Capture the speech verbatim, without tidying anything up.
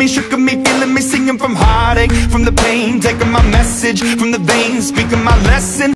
me, shook me, feeling me, singing from heartache, from the pain, taking my message from the veins, speaking my lesson.